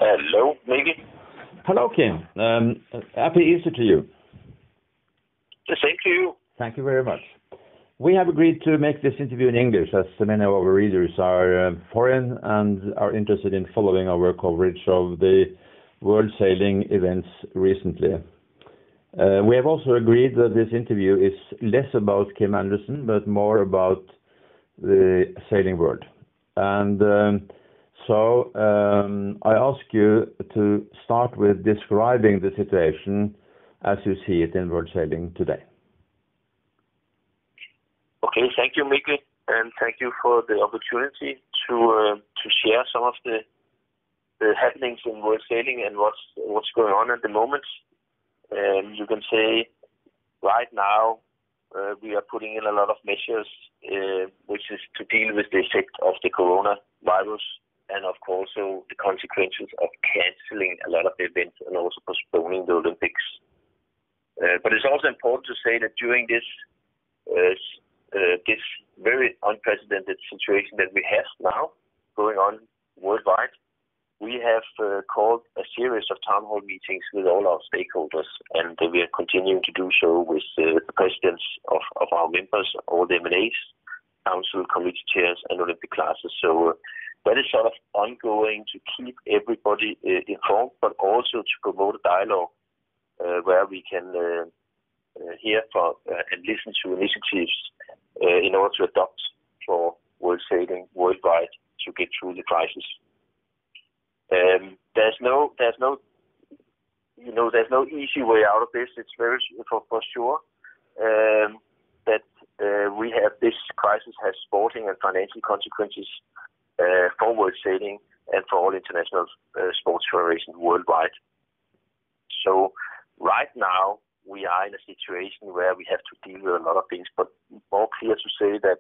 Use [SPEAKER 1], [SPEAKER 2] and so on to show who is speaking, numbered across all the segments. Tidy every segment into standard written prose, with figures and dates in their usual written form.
[SPEAKER 1] Hello, maybe.
[SPEAKER 2] Hello, Kim. Happy Easter to you.
[SPEAKER 1] The same to you.
[SPEAKER 2] Thank you very much. We have agreed to make this interview in English, as many of our readers are foreign and are interested in following our coverage of the World Sailing events recently. We have also agreed that this interview is less about Kim Andersen, but more about the sailing world. And so I ask you to start with describing the situation as you see it in world sailing today.
[SPEAKER 1] Okay, thank you, Mikkel, and thank you for the opportunity to share some of the happenings in world sailing and what's going on at the moment. You can say right now we are putting in a lot of measures, which is to deal with the effect of the coronavirus. And of course, also the consequences of cancelling a lot of the events and also postponing the Olympics. But it's also important to say that during this very unprecedented situation that we have now going on worldwide, we have called a series of town hall meetings with all our stakeholders, and we are continuing to do so with the presidents of our members, all the M&As, council, committee chairs, and Olympic classes. So that is sort of ongoing to keep everybody informed, but also to promote a dialogue where we can hear from and listen to initiatives in order to adopt for world sailing worldwide to get through the crisis. There's no easy way out of this. It's very for sure that we have this crisis has sporting and financial consequences for world sailing and for all international sports federations worldwide. So right now we are in a situation where we have to deal with a lot of things, but more clear to say that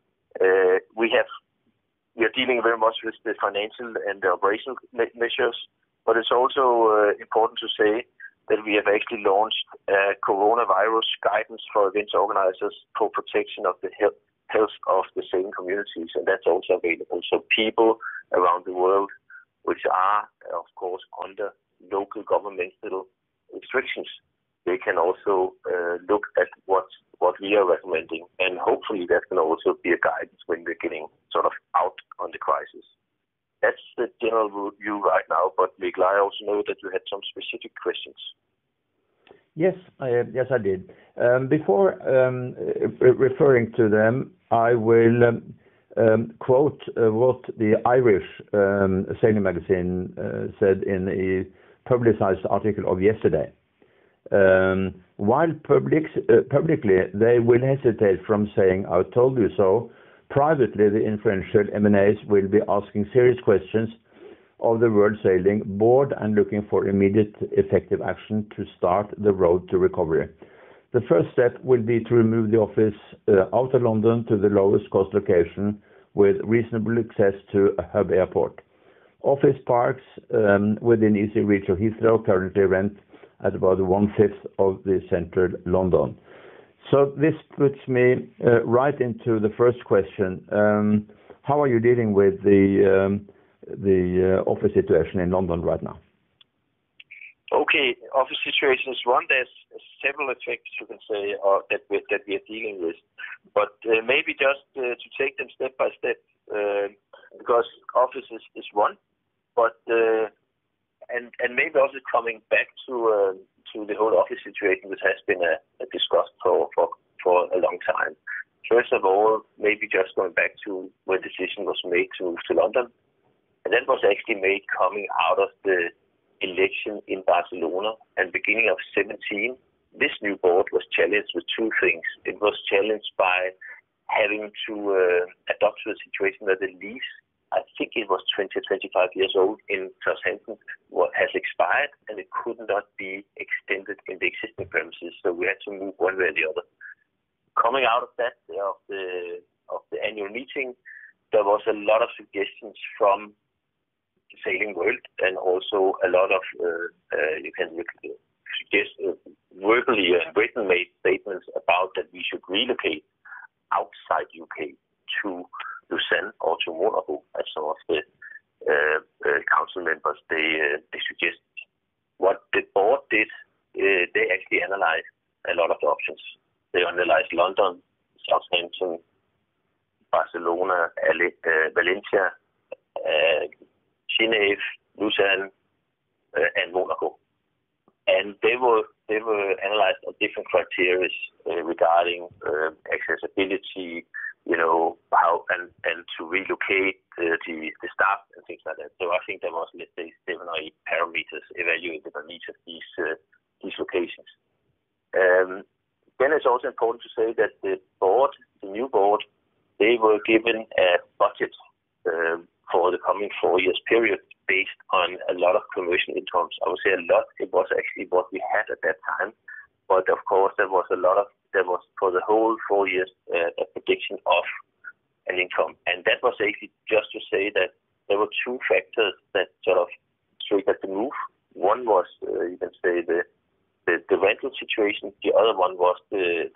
[SPEAKER 1] we are dealing very much with the financial and the operational measures, but it's also important to say that we have actually launched coronavirus guidance for events organizers for protection of the health of the sailing communities, and that's also available. So people around the world which are, of course, under local governmental restrictions, they can also look at what we are recommending, and hopefully that can also be a guidance when we're getting sort of out on the crisis. That's the general view right now, but Mikkel, I also know that you had some specific questions.
[SPEAKER 2] Yes, I did. Before referring to them, I will quote what the Irish sailing magazine said in a publicized article of yesterday. While publicly they will hesitate from saying "I told you so," privately the influential M&As will be asking serious questions of the World Sailing Board and looking for immediate effective action to start the road to recovery. The first step will be to remove the office out of London to the lowest cost location with reasonable access to a hub airport. Office parks within easy reach of Heathrow currently rent at about 1/5 of the central London. So this puts me right into the first question. How are you dealing with the office situation in London right now?
[SPEAKER 1] Okay, office situation is one. There's several effects you can say that we are dealing with, but maybe just to take them step by step, because office is one, but and maybe also coming back to the whole office situation, which has been discussed for a long time. First of all, maybe just going back to when the decision was made to move to London, and that was actually made coming out of the election in Barcelona, and beginning of 2017, this new board was challenged with two things. It was challenged by having to adopt to a situation where the lease, I think it was 25 years old in Southampton, has expired, and it could not be extended in the existing premises. So we had to move one way or the other. Coming out of that, of the annual meeting, there was a lot of suggestions from the sailing world, and also a lot of you can suggest verbally written made statements about that we should relocate outside UK to Lausanne or to Monaco, as some of the council members they London, Southampton, Barcelona, Valencia, Genève, Lausanne, and Monaco. And they were analyzed on different criteria regarding accessibility, how and to relocate the staff and things like that. So I think there was, let's say, 7 or 8 parameters evaluated on each of these locations. Then it's also important to say that the new board, they were given a budget for the coming 4 years period based on a lot of commercial incomes. I would say a lot. It was actually what we had at that time, but of course there was for the whole 4 years a prediction of an income, and that was actually just to say that there were 2 factors that sort of triggered the move. One was you can say the rental situation. The other one was the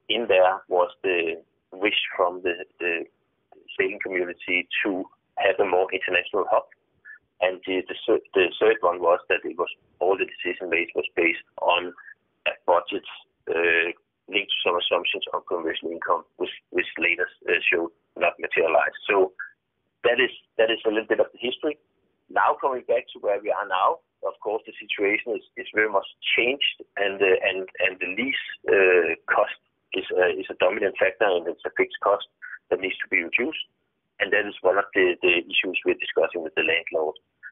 [SPEAKER 1] wish from the sailing community to have a more international hub. And the third one was that it was all the decision made was based on a budget linked to some assumptions on commercial income, which later showed not materialized. So that is a little bit of the history. Now coming back to where we are now, of course the situation is very much changed, and the lease cost is a dominant factor, and it's a fixed cost that needs to be reduced. And that is one of the issues we're discussing with the landlord.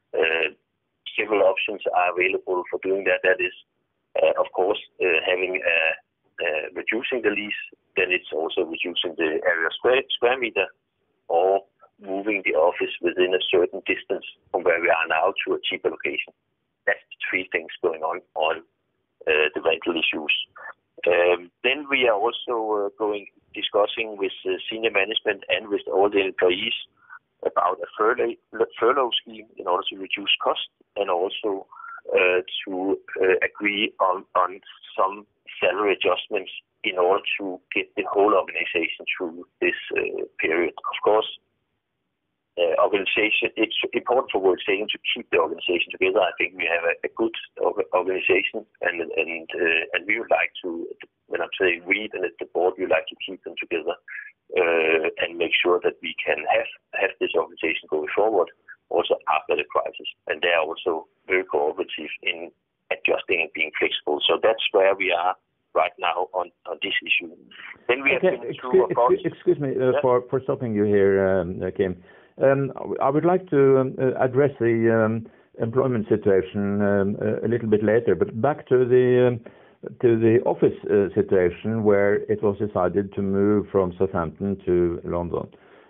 [SPEAKER 1] Several options are available for doing that. That is, of course, having reducing the lease. Then it's also reducing the area square meter, or moving the office within a certain distance from where we are now to a cheaper location. That's the 3 things going on the rental issues. Then we are also discussing with senior management and with all the employees about a furlough scheme in order to reduce cost, and also to agree on some salary adjustments in order to get the whole organization through this period. Of course, organization, it's important for World Sailing to keep the organization together. I think we have a good organization, and we would like to, when I'm saying we and the board, we would like to keep them together and make sure that we can have this organization going forward also after the crisis. And they are also very cooperative in adjusting and being flexible. So that's where we are right now on this issue. Then we have been through, of course.
[SPEAKER 2] Excuse me for stopping you here, Kim. I would like to address the employment situation a little bit later, but back to the office situation where it was decided to move from Southampton to London.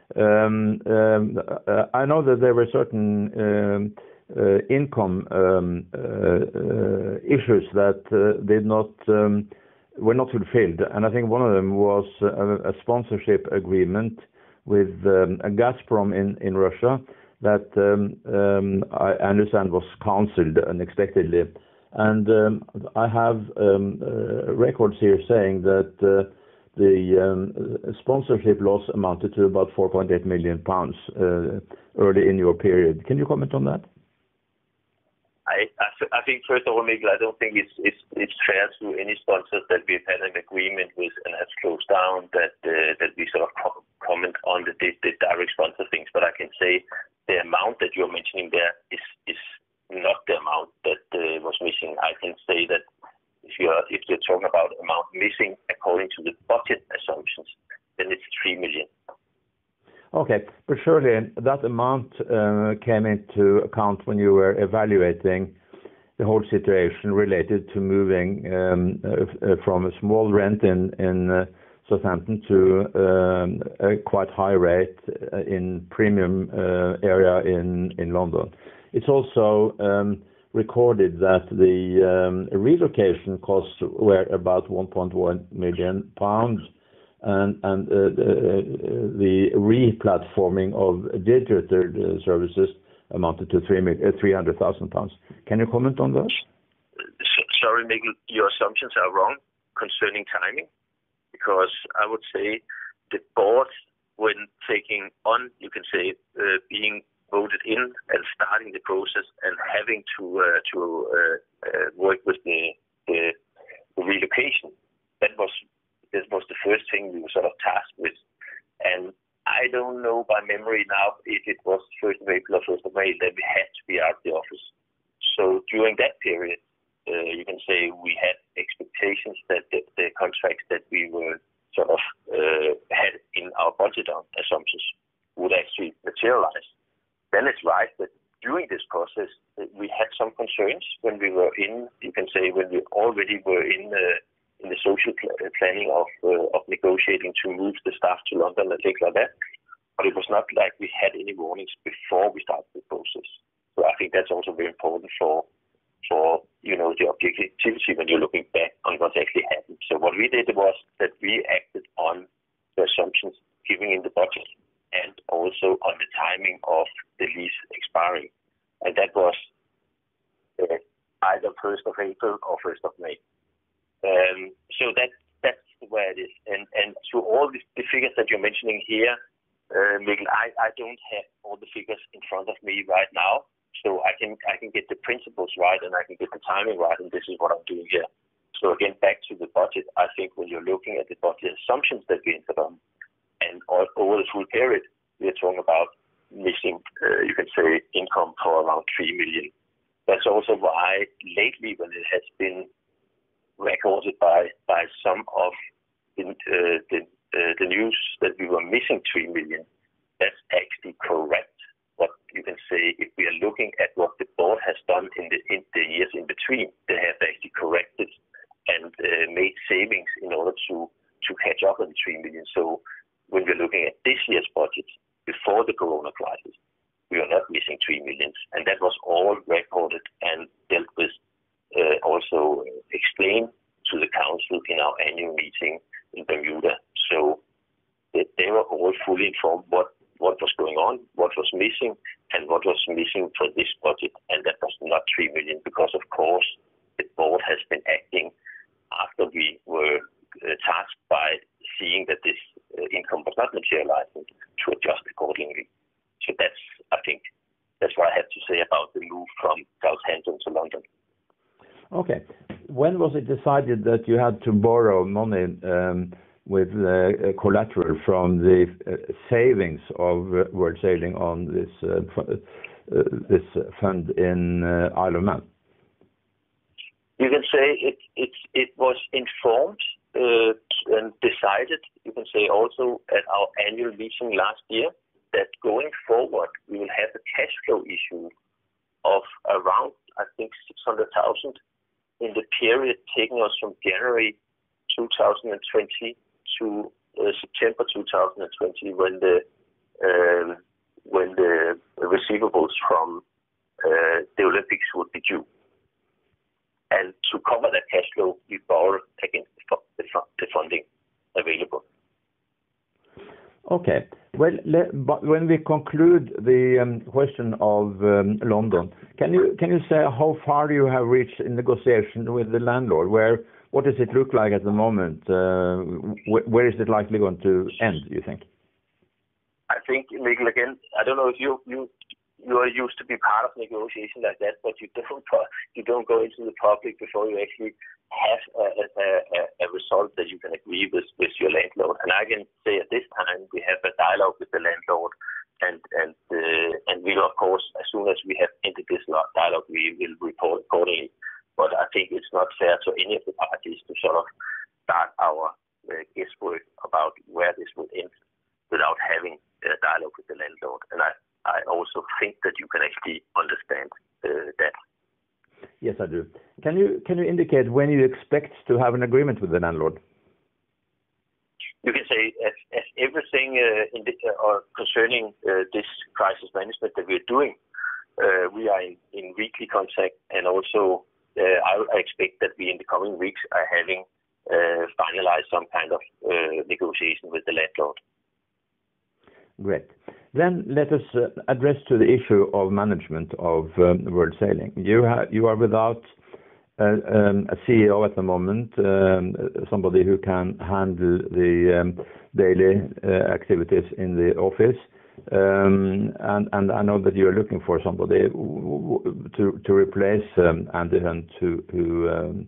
[SPEAKER 2] I know that there were certain income issues that were not fulfilled, and I think one of them was a sponsorship agreement with Gazprom in Russia that I understand was cancelled unexpectedly. And I have records here saying that the sponsorship loss amounted to about £4.8 million early in your period. Can you comment on that?
[SPEAKER 1] I think, first of all, Mikkel, I don't think it's fair to any sponsors that we've had an agreement with and have closed down that we sort of comment on the direct sponsor things. But I can say the amount that you're mentioning there is not the amount that was missing. I can say that if you're talking about amount missing according to the budget assumptions, then it's 3 million.
[SPEAKER 2] Okay, but surely that amount came into account when you were evaluating the whole situation related to moving from a small rent in Southampton to a quite high rate in premium area in London. It's also recorded that the relocation costs were about £1.1 million. And the re-platforming of digital services amounted to £300,000. Can you comment on that?
[SPEAKER 1] Sorry, Mikkel, your assumptions are wrong concerning timing, because I would say the board, when taking on, you can say, being voted in and starting the process and having to work with the relocation, that was the first thing memory now if it was 1st of April or 1st of May that we had to be out of the office. So during that period, you can say we had expectations that the contracts that we were sort of had in our budget on assumptions would actually materialize. Then it's right that during this process, we had some concerns when we were in, you can say, when we already were in the social planning of negotiating to move the staff to London and things like that. But it was not like we had any warnings before we started the process. So I think that's also very important for the objectivity when you're looking back on what actually happened. So what we did was that we acted on the assumptions given in the budget and also on the timing of the lease expiring. And that was either 1st of April or 1st of May. So that's where it is. And to all the figures that you're mentioning here, Mikkel, I don't have all the figures in front of me right now. So I can get the principles right and I can get the timing right, and this is what I'm doing here. So again, back to the budget, I think when you're looking at the budget assumptions that we entered on, and over the full period, we're talking about missing, you can say, income for around 3 million. That's also why lately, when it has been recorded by some of the news that we were missing 3 million, that's actually correct. What you can say, if we are looking at what the board has done in the years in between, they have actually corrected and made savings in order to catch up on the 3 million. So when we're looking at this year's budget before the corona crisis, we are not missing 3 million, and that was all recorded and dealt with, also explained to the council in our annual meeting in Bermuda. So they were all fully informed what was going on, what was missing, and what was missing for this budget, and that was not 3 million, because of course the board has been acting after we were tasked by seeing that this income was not materializing to adjust accordingly. So I think that's what I have to say about the move from Southampton to London.
[SPEAKER 2] Okay. When was it decided that you had to borrow money with collateral from the savings of World Sailing on this fund in Isle of Man?
[SPEAKER 1] You can say it was informed and decided, you can say also at our annual meeting last year, that going forward we will have a cash flow issue of around, I think, 600,000 in the period taking us from January 2020 to September 2020, when the receivables from the Olympics would be due. And to cover that cash flow, we borrowed against the funding available.
[SPEAKER 2] Okay. Well, but when we conclude the question of London, can you say how far you have reached in negotiation with the landlord? What does it look like at the moment? Where is it likely going to end, do you think?
[SPEAKER 1] I think, Mikkel, again, I don't know if you are used to be part of negotiation like that, but you don't go into the public before you actually have a result that you can agree with your landlord. And I can say at this time we have a dialogue with the landlord, and we'll, of course, as soon as we have ended this dialogue, we will report accordingly. But I think it's not fair to any of the parties to sort of start our guesswork about where this will end without having a dialogue with the landlord. And I also think that you can actually understand that.
[SPEAKER 2] Yes, I do. Can you indicate when you expect to have an agreement with the landlord?
[SPEAKER 1] You can say as everything concerning this crisis management that we're doing, we are in weekly contact, and also I expect that we in the coming weeks are having finalized some kind of negotiation with the landlord.
[SPEAKER 2] Great. Then let us address to the issue of management of World Sailing. You are without a CEO at the moment, somebody who can handle the daily activities in the office, and I know that you are looking for somebody to replace Andy Hunt,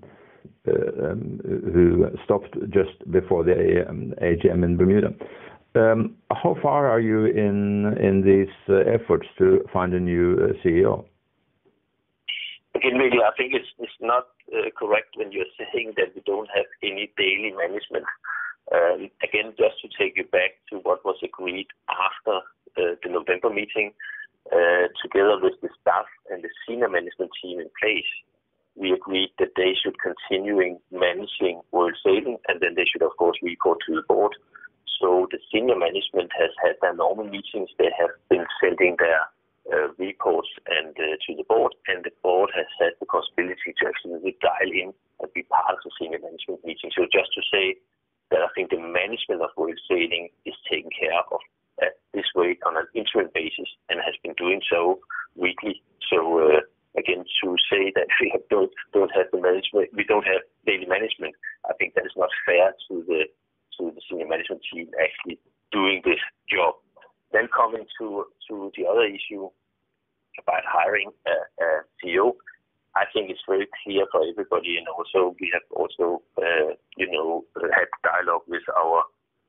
[SPEAKER 2] who stopped just before the AGM in Bermuda. How far are you in these efforts to find a new CEO?
[SPEAKER 1] Again, Mikkel, I think it's not correct when you're saying that we don't have any daily management. Again, just to take you back to what was agreed after the November meeting, together with the staff and the senior management team in place, we agreed that they should continue managing World Sailing, and then they should, of course, report to the board. So the senior management has had their normal meetings. They have been sending their reports and to the board, and the board has had the possibility to actually dial in and be part of the senior management meeting. So just to say that I think the management of World Sailing is taken care of at this rate on an interim basis and has been doing so weekly. So again, to say that we don't have the management, we don't have daily management, I think that is not fair to the senior management team actually doing this job. Then coming to the other issue about hiring a CEO, I think it's very clear for everybody, and also we have also had dialogue with our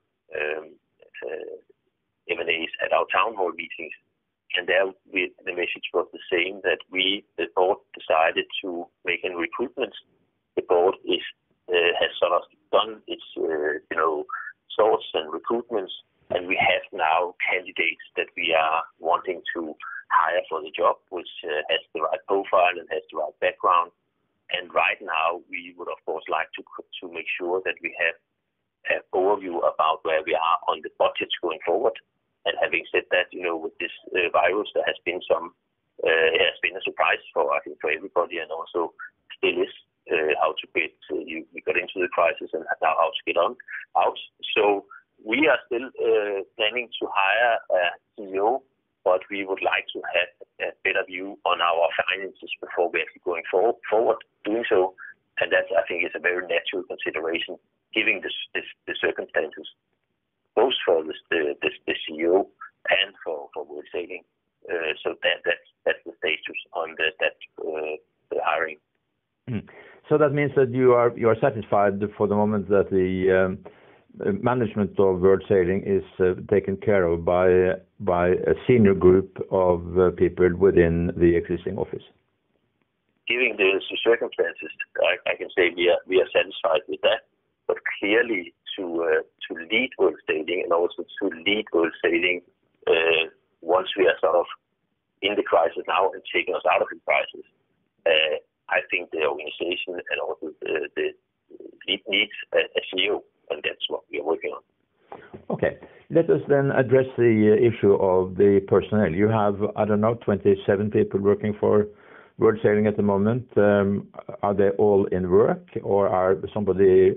[SPEAKER 1] M&As at our town hall meetings, and there the message was the same, that the board decided to make a recruitment. The board has sort of done its sorts and recruitments, and we have now candidates that we are wanting to hire for the job, which has the right profile and has the right background. And right now, we would of course like to make sure that we have an overview about where we are on the budgets going forward. And having said that, with this virus, there has been it has been a surprise for everybody, and also still is how to get. We got into the crisis and now how to get out. So we are still planning to hire a CEO, but we would like to have a better view on our finances before we're actually going forward doing so. And that, I think, is a very natural consideration, given the circumstances, both for the CEO and for World Sailing. So that's the status on the hiring.
[SPEAKER 2] So that means that you are satisfied for the moment that the management of World Sailing is taken care of by a senior group of people within the existing office.
[SPEAKER 1] Given the circumstances, I can say we are satisfied with that. But clearly, to lead World Sailing and also to lead World Sailing once we are sort of in the crisis now and taking us out of the crisis, I think the organization and also the lead needs a CEO, and that's what we are working on.
[SPEAKER 2] Okay. Let us then address the issue of the personnel. You have, 27 people working for World Sailing at the moment. Are they all in work, or are somebody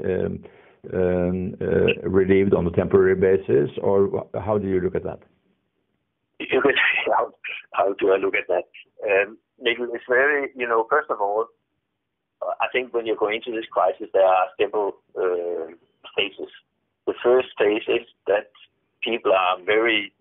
[SPEAKER 2] relieved on a temporary basis, or how do you look at that? How
[SPEAKER 1] do I look at that? Maybe it's very, first of all, I think when you're going into this crisis, there are several phases. The first phase is that people are very,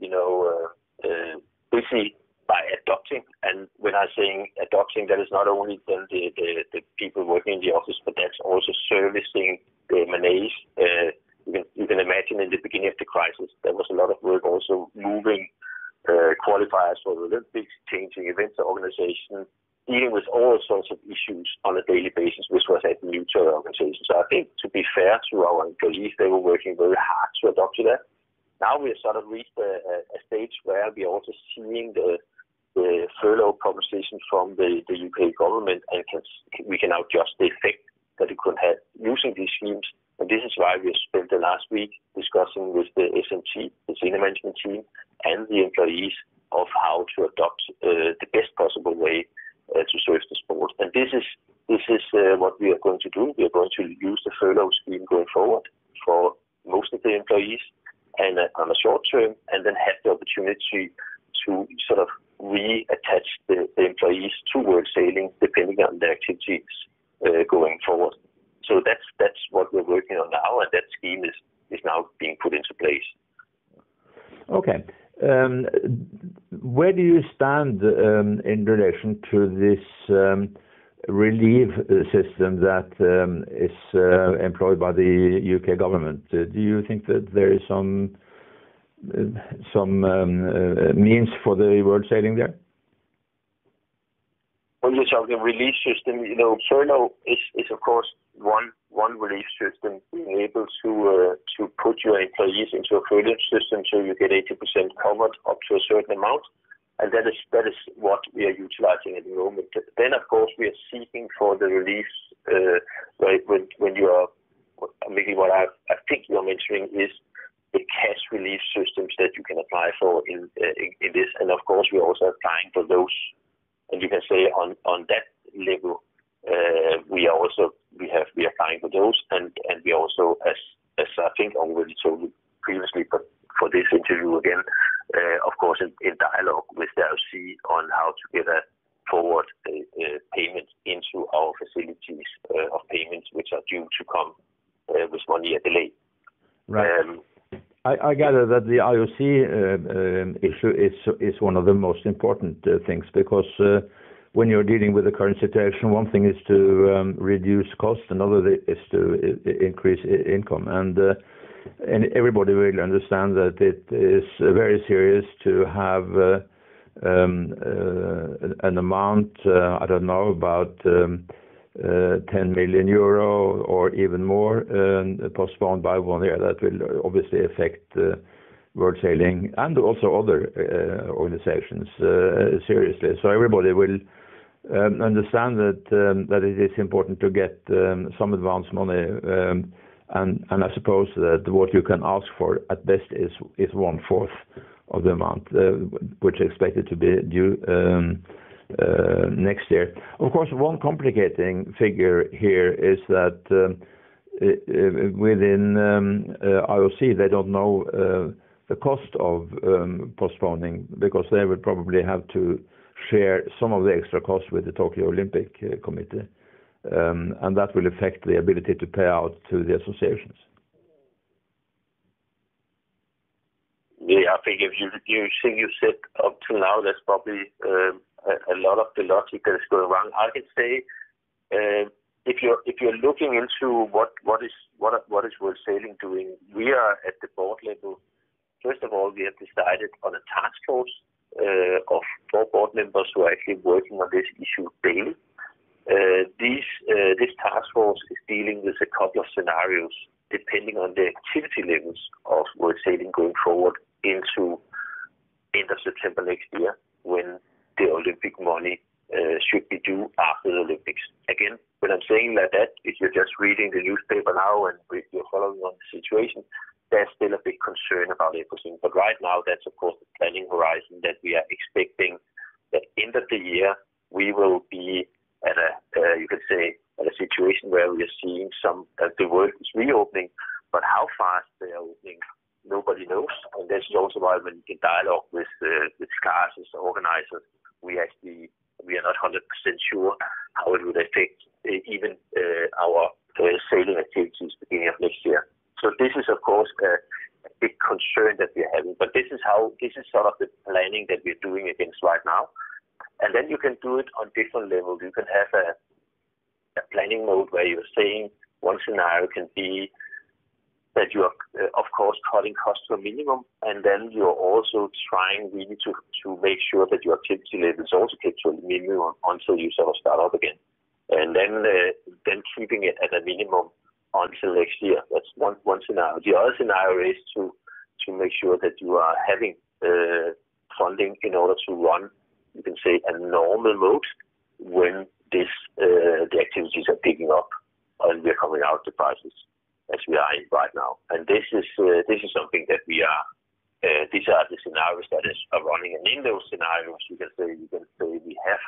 [SPEAKER 1] busy by adopting. And when I'm saying adopting, that is not only then the people working in the office, but that's also servicing the M&As. You can imagine in the beginning of the crisis, there was a lot of work also moving qualifiers for the Olympics, changing events organization, dealing with all sorts of issues on a daily basis, which was new to our organization. So I think, to be fair to our employees, they were working very hard to adopt to that. Now we have sort of reached a stage where we are also seeing the furlough proposition from the UK government, and we can now adjust the effect that it could have using these schemes. And this is why we have spent the last week discussing with the SMT, the senior management team, and the employees of how to adopt the best possible way to serve the sport. And this is what we are going to do. We are going to use the furlough scheme going forward for most of the employees, and on a short term, and then have the opportunity to sort of reattach the employees to World Sailing depending on their activities going forward. So that's what we're working on now, and that scheme is now being put into place. Okay.
[SPEAKER 2] Where do you stand in relation to this relief system that is employed by the UK government? Do you think that there is some means for the world sailing there?
[SPEAKER 1] When you're talking relief system, furlough is of course one relief system, being able to put your employees into a furlough system so you get 80% covered up to a certain amount, and that is what we are utilizing at the moment. Then of course we are seeking for the relief when you are maybe what I think you are mentioning is the cash relief systems that you can apply for in this, and of course we are also applying for those. And you can say on that level, we are applying for those, and we also, as I think I already told you previously, but for this interview again, of course in dialogue with the IOC on how to get a forward payment into our facilities of payments which are due to come with 1 year delay.
[SPEAKER 2] Right. I gather that the IOC issue is one of the most important things, because when you're dealing with the current situation, one thing is to reduce cost, another is to increase income, and everybody will understand that it is very serious to have an amount, I don't know, about 10 million euro or even more postponed by 1 year. That will obviously affect World Sailing and also other organizations seriously. So everybody will understand that it is important to get some advance money, and I suppose that what you can ask for at best is 1/4 of the amount which is expected to be due next year. Of course, one complicating figure here is that within IOC they don't know the cost of postponing, because they would probably have to share some of the extra costs with the Tokyo Olympic Committee, and that will affect the ability to pay out to the associations.
[SPEAKER 1] Yeah, I think if you said up till now, that's probably a lot of the logic that is going wrong. I can say if you're looking into what is World Sailing doing, we are at the board level. First of all, we have decided on a task force of 4 board members who are actually working on this issue daily. This task force is dealing with a couple of scenarios depending on the activity levels of World Sailing going forward into end of September next year, when the Olympic money should be due after the Olympics. Again, when I'm saying like that, if you're just reading the newspaper now and if you're following on the situation, there's still a big concern about everything. But right now, that's of course the planning horizon that we are expecting that end of the year we will be at a situation where we are seeing the world is reopening, but how fast they are opening, nobody knows. And this is also why when in dialogue with SCARS as organizers, we are not 100% sure how it would affect even our sailing activities beginning of next year. So this is of course a big concern that we are having, but this is sort of the planning that we're doing against right now. And then you can do it on different levels. You can have a planning mode where you're saying one scenario can be that you are, of course, cutting costs to a minimum, and then you're also trying really to make sure that your activity level is also kept to a minimum until you sort of start up again. And then keeping it at a minimum until next year. That's one scenario. The other scenario is to make sure that you are having funding in order to run, you can say, a normal mode when the activities are picking up and we're coming out the prices as we are in right now. And this is something that we are. These are the scenarios that are running, and in those scenarios, you can say we have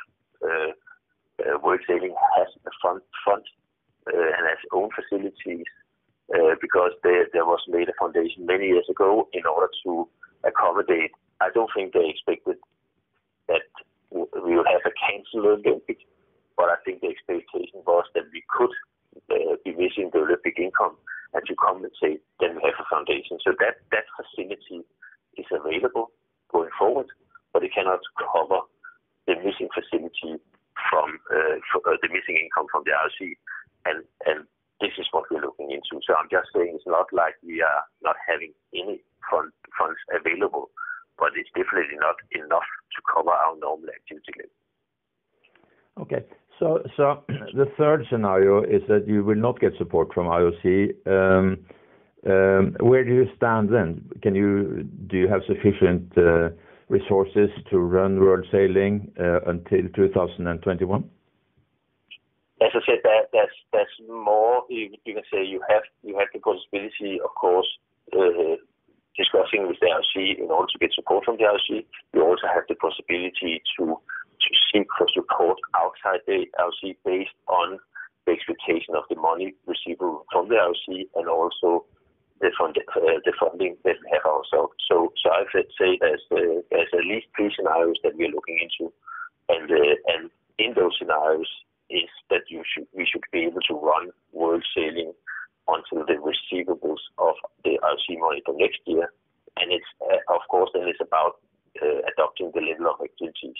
[SPEAKER 1] World Sailing has a fund and has own facilities because there was made a foundation many years ago in order to accommodate. I don't think they expected that we would have a cancelled Olympics, but I think the expectation was that we could be missing the Olympic income and to compensate, then we have a foundation. So that facility is available going forward, but it cannot cover the missing facility from the missing income from the IOC, and this is what we're looking into. So I'm just saying it's not like we are not having any funds available, but it's definitely not enough to cover our normal activity level.
[SPEAKER 2] Okay. So the third scenario is that you will not get support from IOC. Where do you stand then? Do you have sufficient resources to run World Sailing until 2021?
[SPEAKER 1] As I said, that's more. You can say you have the possibility, of course, discussing with the IOC in order to get support from the IOC. You also have the possibility to seek for support outside the IOC based on the expectation of the money receivable from the IOC and also the funding that we have ourselves. So I would say there's at least 3 scenarios that we are looking into, and in those scenarios is that we should be able to run World Sailing until the receivables of the IOC money for next year, and it's of course then it's about adopting the level of activities.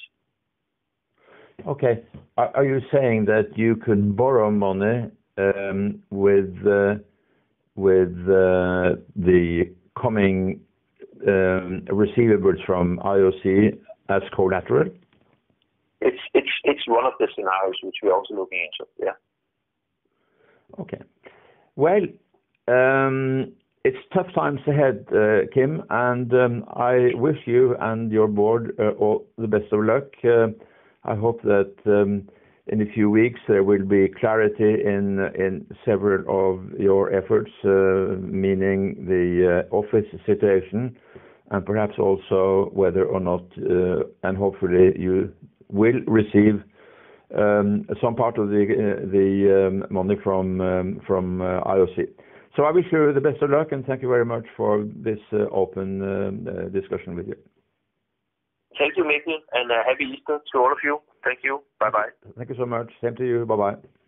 [SPEAKER 2] Okay. Are you saying that you could borrow money with the coming receivables from IOC as collateral?
[SPEAKER 1] It's one of the scenarios which we're also looking into. Yeah.
[SPEAKER 2] Okay. Well, it's tough times ahead, Kim, and I wish you and your board all the best of luck. I hope that in a few weeks there will be clarity in several of your efforts, meaning the office situation, and perhaps also whether or not, and hopefully you will receive some part of the money from IOC. So I wish you the best of luck, and thank you very much for this open discussion with you.
[SPEAKER 1] Thank you, Mikkel, and happy Easter to all of you. Thank you. Bye-bye.
[SPEAKER 2] Thank you so much. Same to you. Bye-bye.